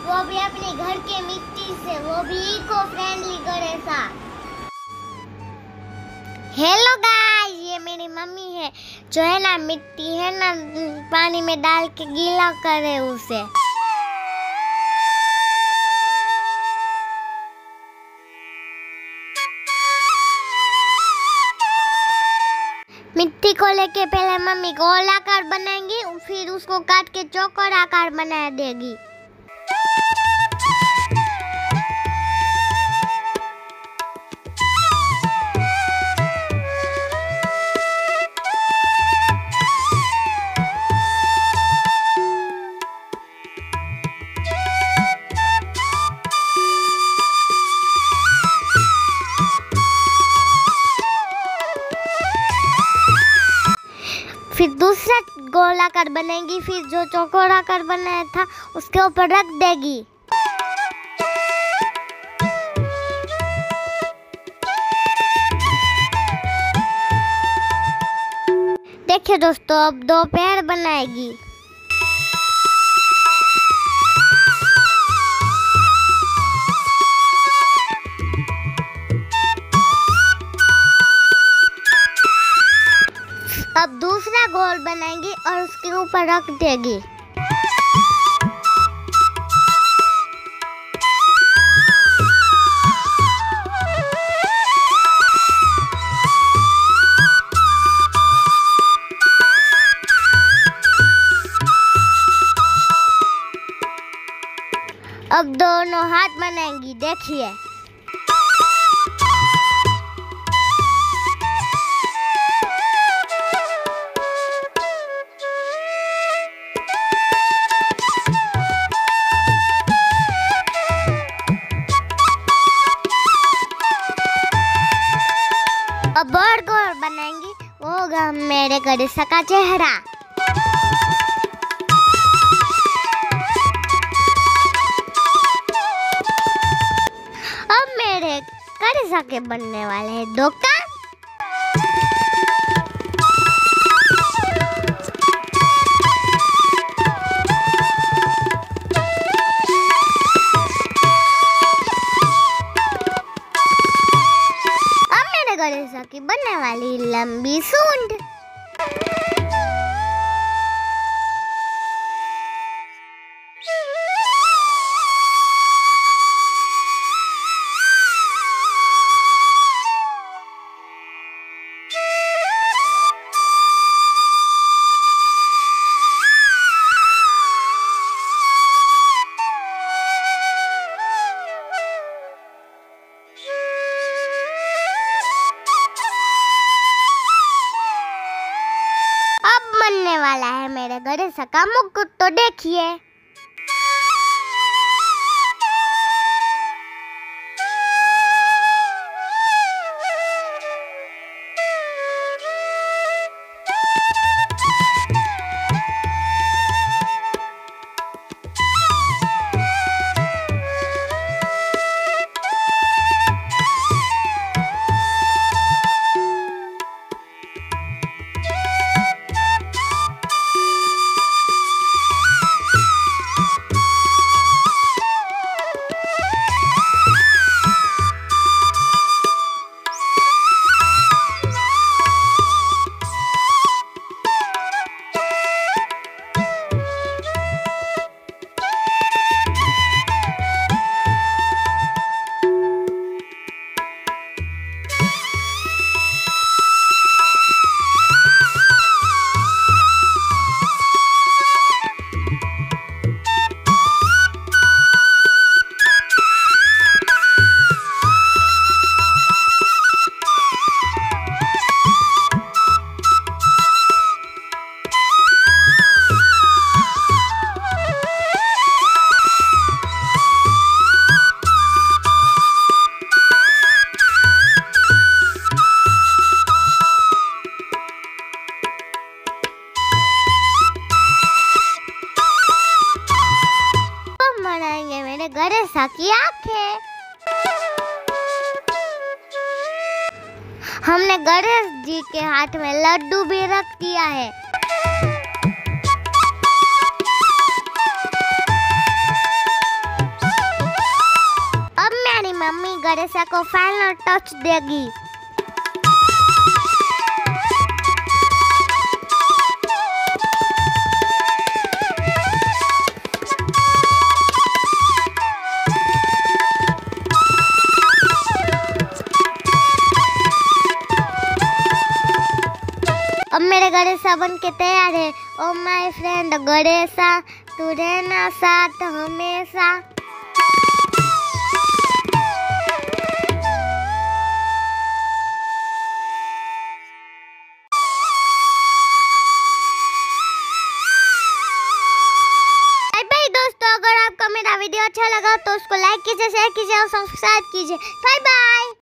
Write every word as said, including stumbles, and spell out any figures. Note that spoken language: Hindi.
वो भी अपने घर के मिट्टी से, वो भी eco friendly Ganesha. Hello guys, ये मेरी मम्मी है जो है ना मिट्टी है ना पानी में डाल के गीला करे उसे। मिट्टी को लेके पहले मम्मी गोल आकार बनाएंगी, फिर उसको काट के चौकोर आकार बना देगी। फिर दूसरा गोल आकार बनेगी, फिर जो चौकोर आकार बनाया था उसके ऊपर रख देगी। देखिए दोस्तों, अब दो पैर बनाएगी। अब दूसरा गोल बनाएंगी और उसके ऊपर रख देगी। अब दोनों हाथ बनाएंगी, देखिए। अब और गोल बनाएंगी, वो होगा मेरे गणेशा का चेहरा। अब मेरे गणेशा के बनने वाले हैं दो कान। गणेशा की बनने वाली लंबी सूंड। बनने वाला है मेरे गणेशा का मुकुट, तो देखिए। गणेशा की आंखें। हमने गणेश जी के हाथ में लड्डू भी रख दिया है। गणेशा को फाइनल टच देगी। अब मेरे गणेशा बन के तैयार है। ओ माय फ्रेंड गणेशा, तू रहना साथ हमेशा। बाय बाय दोस्तों, अगर आपको मेरा वीडियो अच्छा लगा तो उसको लाइक कीजिए, शेयर कीजिए और सब्सक्राइब कीजिए। Bye bye.